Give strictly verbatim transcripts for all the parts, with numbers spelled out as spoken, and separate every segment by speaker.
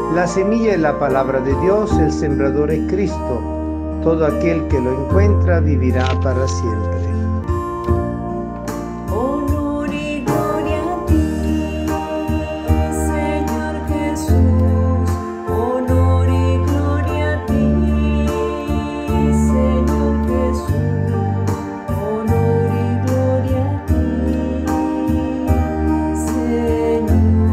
Speaker 1: La semilla es la palabra de Dios, el sembrador es Cristo. Todo aquel que lo encuentra vivirá para siempre.
Speaker 2: Honor y gloria a ti, Señor Jesús. Honor y gloria a ti, Señor Jesús. Honor y gloria a ti, Señor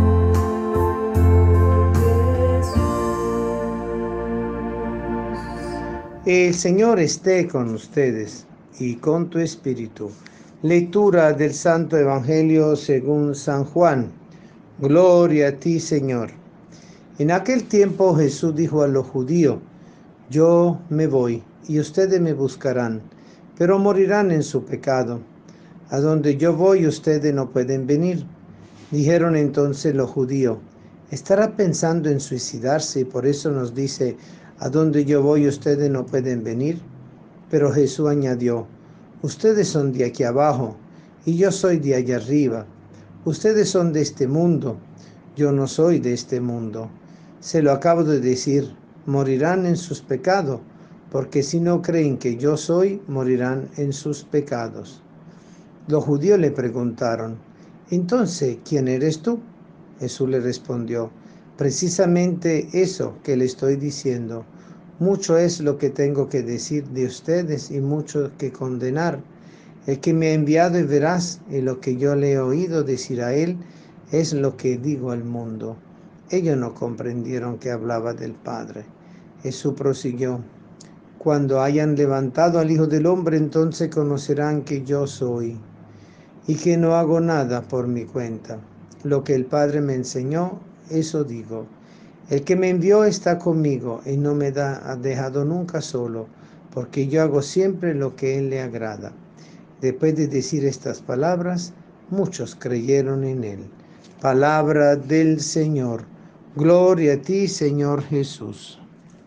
Speaker 2: Jesús.
Speaker 1: El Señor esté con ustedes y con tu espíritu. Lectura del Santo Evangelio según San Juan. Gloria a ti, Señor. En aquel tiempo Jesús dijo a los judíos: Yo me voy y ustedes me buscarán, pero morirán en su pecado. A donde yo voy ustedes no pueden venir. Dijeron entonces los judíos: ¿Estará pensando en suicidarse y por eso nos dice: a donde yo voy ustedes no pueden venir? Pero Jesús añadió: Ustedes son de aquí abajo y yo soy de allá arriba. Ustedes son de este mundo, yo no soy de este mundo. Se lo acabo de decir, morirán en sus pecados, porque si no creen que yo soy, morirán en sus pecados. Los judíos le preguntaron: Entonces, ¿quién eres tú? Jesús le respondió: Precisamente eso que le estoy diciendo. Mucho es lo que tengo que decir de ustedes y mucho que condenar. El que me ha enviado es veraz, y lo que yo le he oído decir a él es lo que digo al mundo. Ellos no comprendieron que hablaba del Padre. Jesús prosiguió: Cuando hayan levantado al Hijo del Hombre, entonces conocerán que yo soy, y que no hago nada por mi cuenta. Lo que el Padre me enseñó, eso digo. El que me envió está conmigo y no me da, ha dejado nunca solo, porque yo hago siempre lo que Él le agrada. Después de decir estas palabras, muchos creyeron en Él. Palabra del Señor. Gloria a ti, Señor Jesús.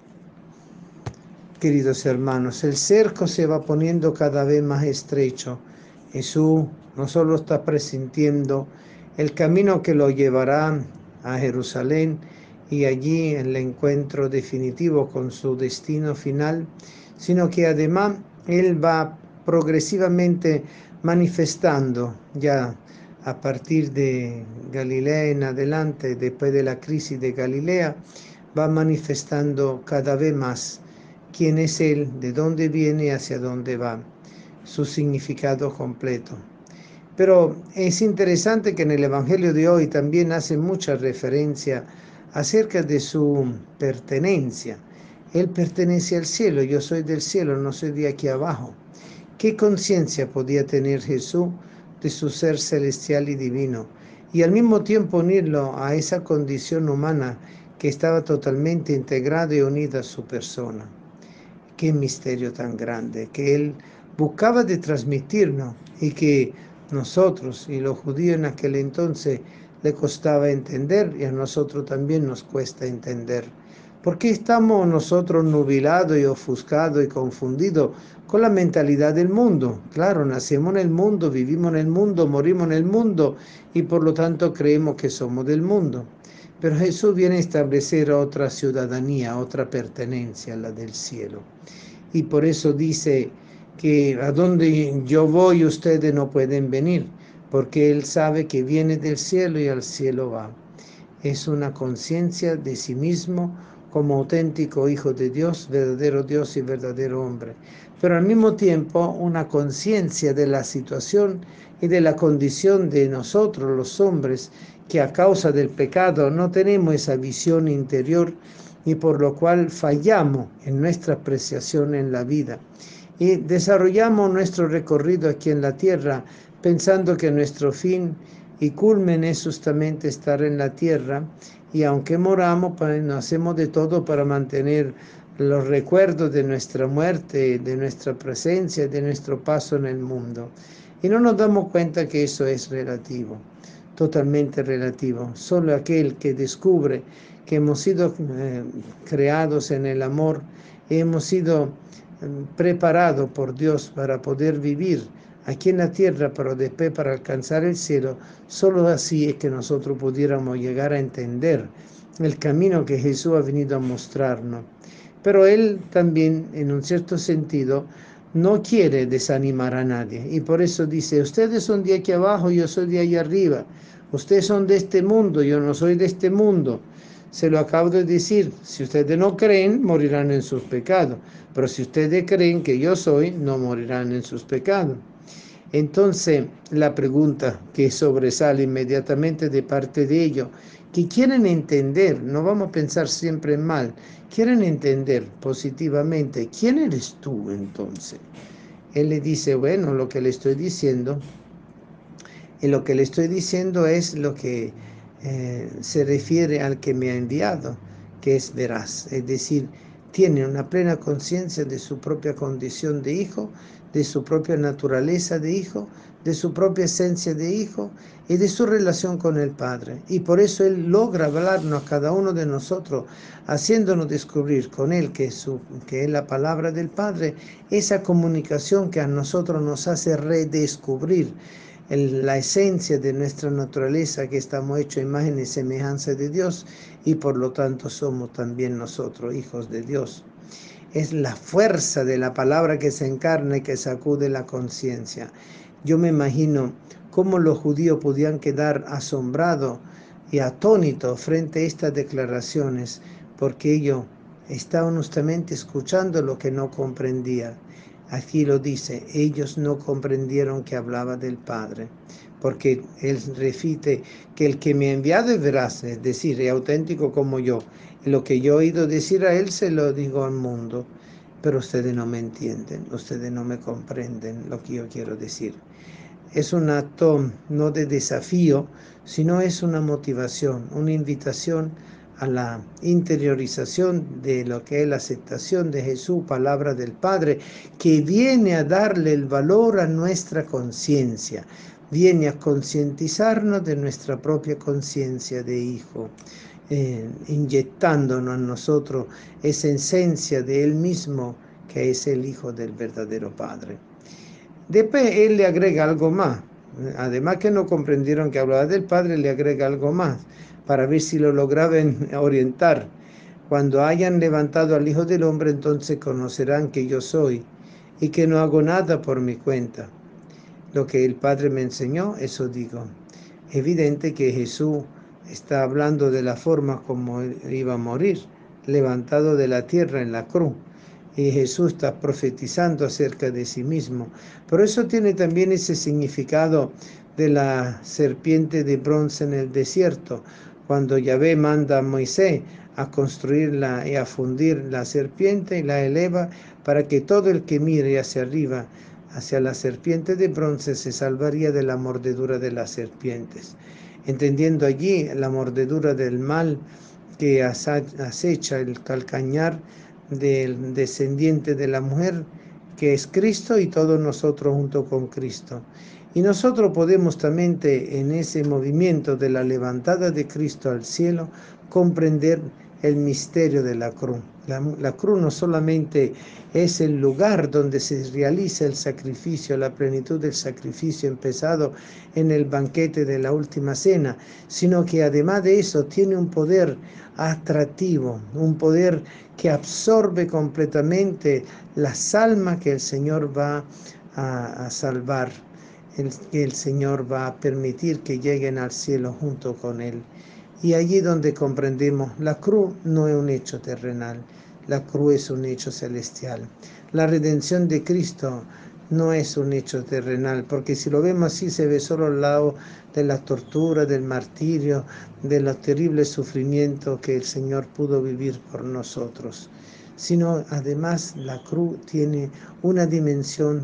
Speaker 1: Queridos hermanos, el cerco se va poniendo cada vez más estrecho. Jesús no solo está presintiendo el camino que lo llevará a Jerusalén y allí el encuentro definitivo con su destino final, sino que además Él va progresivamente manifestando ya a partir de Galilea en adelante, después de la crisis de Galilea, va manifestando cada vez más quién es Él, de dónde viene y hacia dónde va, su significado completo. Pero es interesante que en el Evangelio de hoy también hace mucha referencia acerca de su pertenencia. Él pertenece al cielo, yo soy del cielo, no soy de aquí abajo. ¿Qué conciencia podía tener Jesús de su ser celestial y divino? Y al mismo tiempo unirlo a esa condición humana que estaba totalmente integrada y unida a su persona. Qué misterio tan grande que Él buscaba de transmitirnos y que nosotros y los judíos en aquel entonces le costaba entender y a nosotros también nos cuesta entender. ¿Por qué estamos nosotros nubilados y ofuscados y confundidos con la mentalidad del mundo? Claro, nacemos en el mundo, vivimos en el mundo, morimos en el mundo y por lo tanto creemos que somos del mundo. Pero Jesús viene a establecer otra ciudadanía, otra pertenencia, la del cielo. Y por eso dice que a donde yo voy ustedes no pueden venir, porque Él sabe que viene del cielo y al cielo va. Es una conciencia de sí mismo como auténtico Hijo de Dios, verdadero Dios y verdadero hombre. Pero al mismo tiempo una conciencia de la situación y de la condición de nosotros los hombres, que a causa del pecado no tenemos esa visión interior y por lo cual fallamos en nuestra apreciación en la vida. Y desarrollamos nuestro recorrido aquí en la tierra pensando que nuestro fin y culmen es justamente estar en la tierra, y aunque moramos, pues hacemos de todo para mantener los recuerdos de nuestra muerte, de nuestra presencia, de nuestro paso en el mundo. Y no nos damos cuenta que eso es relativo, totalmente relativo. Solo aquel que descubre que hemos sido eh, creados en el amor, hemos sido eh, preparados por Dios para poder vivir aquí en la tierra, pero después para alcanzar el cielo, solo así es que nosotros pudiéramos llegar a entender el camino que Jesús ha venido a mostrarnos. Pero Él también, en un cierto sentido, no quiere desanimar a nadie. Y por eso dice, ustedes son de aquí abajo, yo soy de ahí arriba. Ustedes son de este mundo, yo no soy de este mundo. Se lo acabo de decir, si ustedes no creen, morirán en sus pecados. Pero si ustedes creen que yo soy, no morirán en sus pecados. Entonces, la pregunta que sobresale inmediatamente de parte de ellos, que quieren entender, no vamos a pensar siempre en mal, quieren entender positivamente, ¿quién eres tú entonces? Él le dice, bueno, lo que le estoy diciendo, y lo que le estoy diciendo es lo que eh, se refiere al que me ha enviado, que es veraz, es decir, tiene una plena conciencia de su propia condición de hijo, de su propia naturaleza de hijo, de su propia esencia de hijo y de su relación con el Padre. Y por eso Él logra hablarnos a cada uno de nosotros, haciéndonos descubrir con Él, que es, su, que es la palabra del Padre, esa comunicación que a nosotros nos hace redescubrir el, la esencia de nuestra naturaleza, que estamos hechos a imagen y semejanza de Dios, y por lo tanto somos también nosotros hijos de Dios. Es la fuerza de la palabra que se encarna y que sacude la conciencia. Yo me imagino cómo los judíos podían quedar asombrados y atónitos frente a estas declaraciones, porque ellos estaban justamente escuchando lo que no comprendían. Aquí lo dice, ellos no comprendieron que hablaba del Padre, porque Él repite que el que me ha enviado es veraz, es decir, es auténtico como yo. Lo que yo he oído decir a Él se lo digo al mundo, pero ustedes no me entienden, ustedes no me comprenden lo que yo quiero decir. Es un acto no de desafío, sino es una motivación, una invitación a la interiorización de lo que es la aceptación de Jesús, palabra del Padre, que viene a darle el valor a nuestra conciencia, viene a concientizarnos de nuestra propia conciencia de hijo, eh, inyectándonos en nosotros esa esencia de Él mismo, que es el Hijo del verdadero Padre. Después Él le agrega algo más, además que no comprendieron que hablaba del Padre, le agrega algo más, para ver si lo lograban orientar. Cuando hayan levantado al Hijo del Hombre, entonces conocerán que yo soy, y que no hago nada por mi cuenta. Lo que el Padre me enseñó, eso digo. Evidente que Jesús está hablando de la forma como Él iba a morir, levantado de la tierra en la cruz. Y Jesús está profetizando acerca de sí mismo. Pero eso tiene también ese significado de la serpiente de bronce en el desierto, cuando Yahvé manda a Moisés a construirla y a fundir la serpiente y la eleva para que todo el que mire hacia arriba, hacia la serpiente de bronce, se salvaría de la mordedura de las serpientes. Entendiendo allí la mordedura del mal que acecha el calcañar del descendiente de la mujer, que es Cristo, y todos nosotros junto con Cristo. Y nosotros podemos también en ese movimiento de la levantada de Cristo al cielo comprender el misterio de la cruz. La, la cruz no solamente es el lugar donde se realiza el sacrificio, la plenitud del sacrificio empezado en el banquete de la última cena, sino que además de eso tiene un poder atractivo, un poder que absorbe completamente las almas que el Señor va a, a salvar, el, que el Señor va a permitir que lleguen al cielo junto con Él. Y allí donde comprendemos, la cruz no es un hecho terrenal, la cruz es un hecho celestial. La redención de Cristo no es un hecho terrenal, porque si lo vemos así se ve solo al lado de la tortura, del martirio, de los terribles sufrimientos que el Señor pudo vivir por nosotros, sino además la cruz tiene una dimensión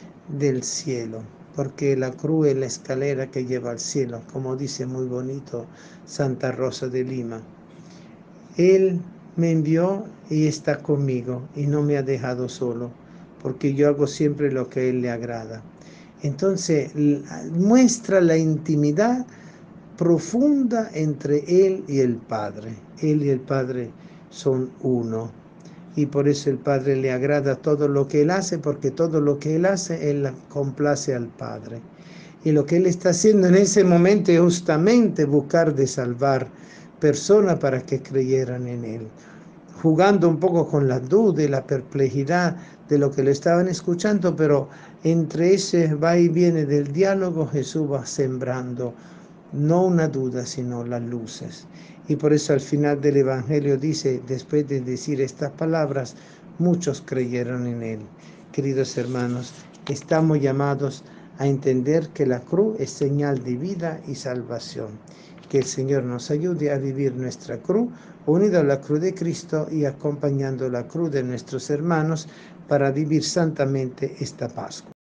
Speaker 1: del cielo, porque la cruz es la escalera que lleva al cielo, como dice muy bonito Santa Rosa de Lima. Él me envió y está conmigo y no me ha dejado solo, porque yo hago siempre lo que a Él le agrada. Entonces muestra la intimidad profunda entre Él y el Padre. Él y el Padre son uno. Y por eso el Padre le agrada todo lo que Él hace, porque todo lo que Él hace, Él complace al Padre. Y lo que Él está haciendo en ese momento es justamente buscar de salvar personas para que creyeran en Él. Jugando un poco con la duda y la perplejidad de lo que le estaban escuchando, pero entre ese va y viene del diálogo Jesús va sembrando no una duda, sino las luces. Y por eso al final del Evangelio dice, después de decir estas palabras, muchos creyeron en Él. Queridos hermanos, estamos llamados a entender que la cruz es señal de vida y salvación. Que el Señor nos ayude a vivir nuestra cruz, unida a la cruz de Cristo y acompañando la cruz de nuestros hermanos para vivir santamente esta Pascua.